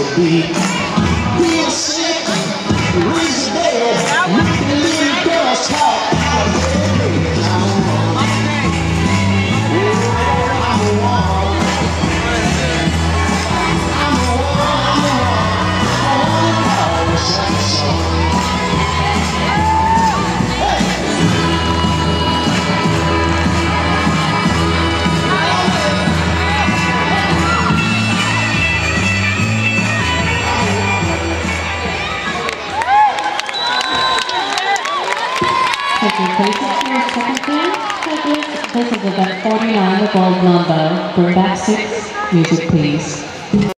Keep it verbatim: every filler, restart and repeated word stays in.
to be. Being sick, raising dead, making little girls talk out of bed. I'm a woman. Oh, I'm a woman. I'm a woman, I'm a woman. I wanna call myself a song. Taking place for your second game, this is event forty-nine, the gold number. Bring back six. Music, please.